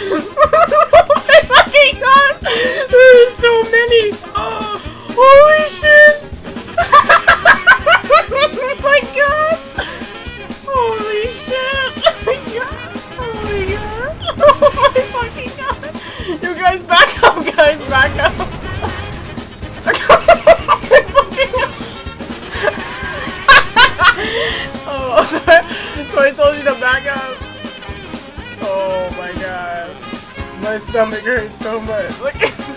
Oh my fucking god! There are so many! Oh, holy shit! Oh my god! Holy shit! Oh my god! Oh my god! Oh my fucking god! You guys back up, guys! Back up! Oh my fucking god! Oh, that's why I told you to back up! Oh my god. My stomach hurts so much. Look.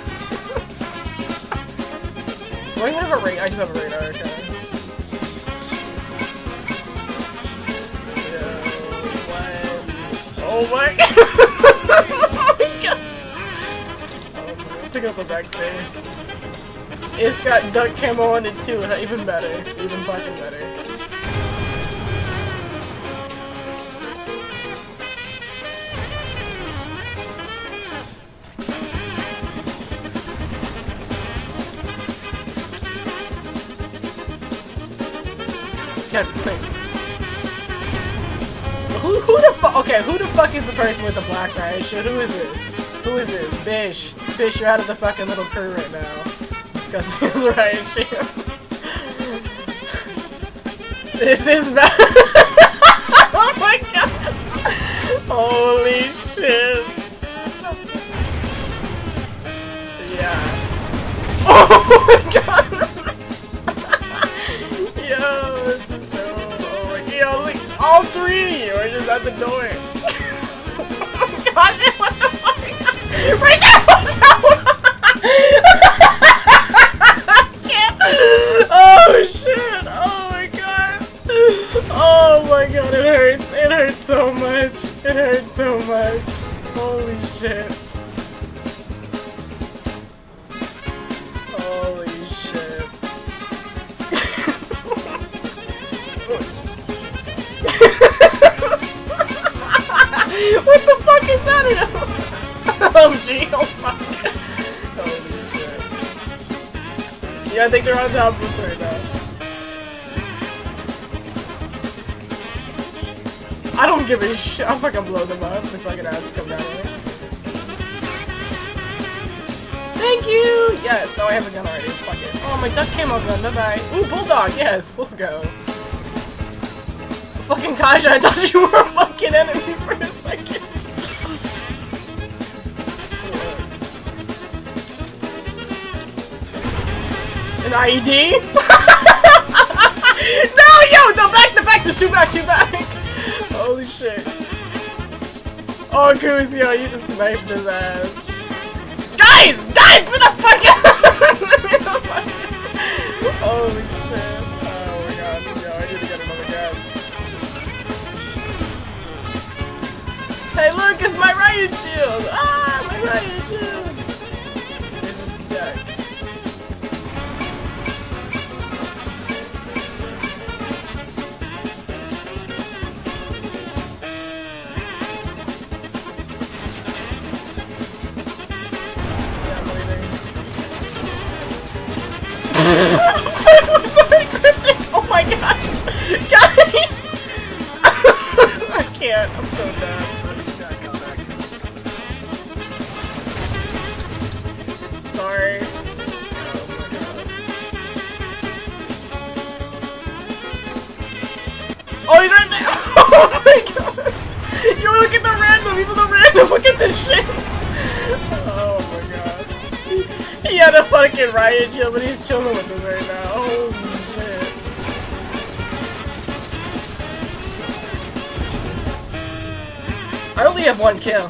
Do I have a radar? I do have a radar, okay. Oh my god. Oh my god. Oh, I'm picking up the back thing. It's got duck camo on it too, even better. Even fucking better. Who the fuck? Okay, who the fuck is the person with the black riot shield? Who is this? Who is this? Bish. Bish, you're out of the fucking little crew right now. Discussing his riot shield. This is bad. Oh my god. Holy shit. Yeah. Oh my god. Yo, this is so... Oh my god, like, all three are just at the door. Oh my gosh, what the fuck? Right there, watch out! Oh shit, oh my god. Oh my god, it hurts. It hurts so much. It hurts so much. Holy shit. Holy shit. What the fuck is that? Oh gee, oh fuck. Holy shit. Yeah, I think they're on top of us right now. I don't give a shit. I'll fucking blow them up if fucking asses come down here. Thank you! Yes, oh I have a gun already. Fuck it. Oh, my duck camo gun, bye-bye. Ooh, bulldog, yes, let's go. Fucking Kaja, I thought you were a fucking enemy for a second. An IED? No, yo, no, back, there's two back. Holy shit. Oh, Kuzio, you just sniped his ass. Guys, for the fucking... Holy shit. Oh my god, yo, I need to get another gun. Hey, look, it's my riot shield! Ah, my riot shield! Yeah. Oh my god! Guys! I can't, I'm so done. Sorry. Oh, he's right there! Oh my god! Yo, look at the random! Even the random! Look at this shit! Oh my god. He had a fucking riot shield, but he's chilling with us right now. Holy shit. I only have one kill.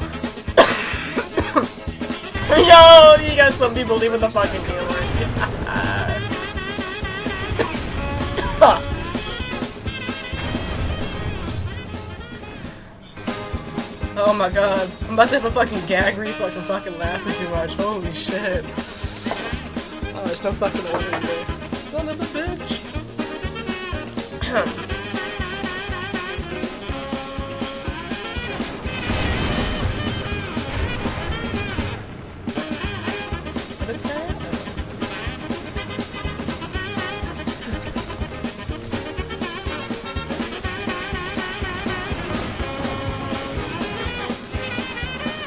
Yo, you got some people leaving the fucking game. Oh my god. I'm about to have a fucking gag reflex. I'm fucking laughing too much. Holy shit. Oh, there's no fucking order here. Son of a bitch. This guy?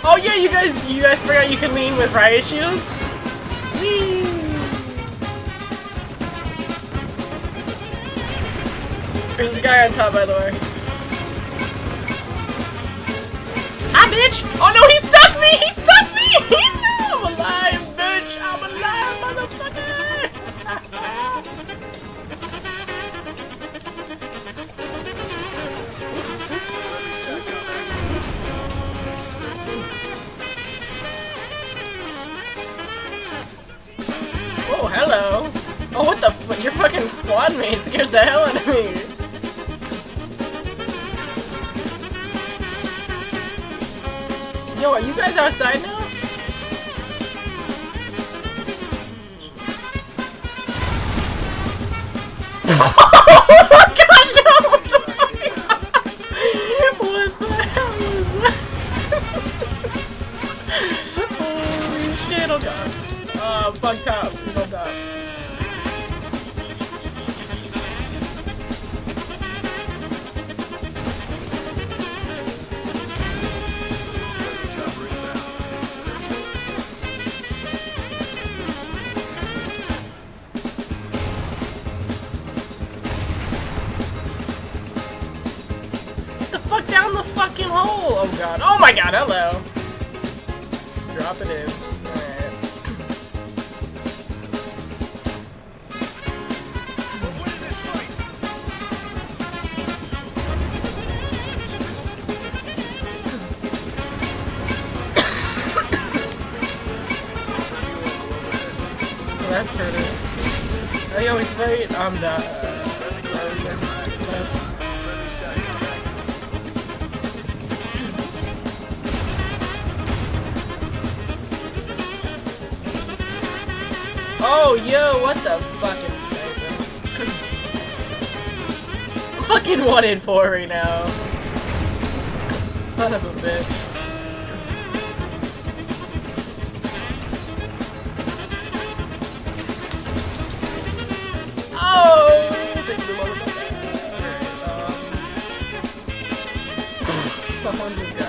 Oh yeah, you guys forgot you can lean with riot shields? Whee! There's a guy on top, by the way. Hi, bitch! Oh no, he stuck me! He stuck me! No, I'm alive, bitch! I'm alive, motherfucker! Oh, hello. Oh, what the f- your fucking squad mate scared the hell out of me. Yo, are you guys outside now? Oh my gosh, yo, what the fuck? What the hell is that? Holy shit, oh god. Fuck top. He's on top. Get the fuck down the fucking hole! Oh god. Oh my god, hello. Drop it in. That's pretty. Oh, yo, he's right on the... Oh, yo, what the fucking sniper? I'm fucking 1 in 4 right now. Son of a bitch. Oh! Thank you, motherfucker. Alright, someone just got